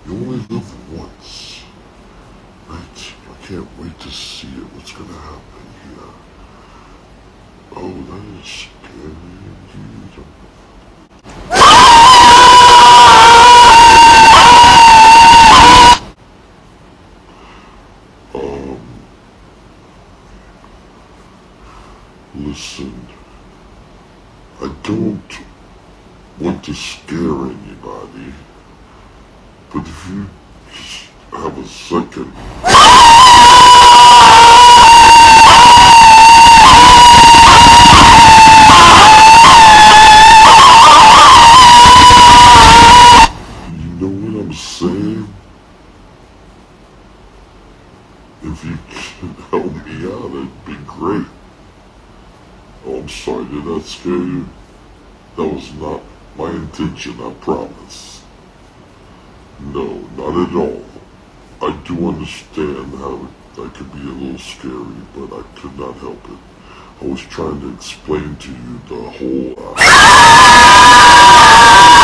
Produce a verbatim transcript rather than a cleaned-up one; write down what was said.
You only live once, right? I can't wait to see it. What's gonna happen here? Oh, that is scary indeed. Um, listen, I don't want to scare anybody, but if you just have a second. You know what I'm saying? If you can help me out, it'd be great. Oh, I'm sorry, did that scare you? That was not my intention, I promise. No, not at all. I do understand how that could be a little scary, but I could not help it. I was trying to explain to you the whole... Uh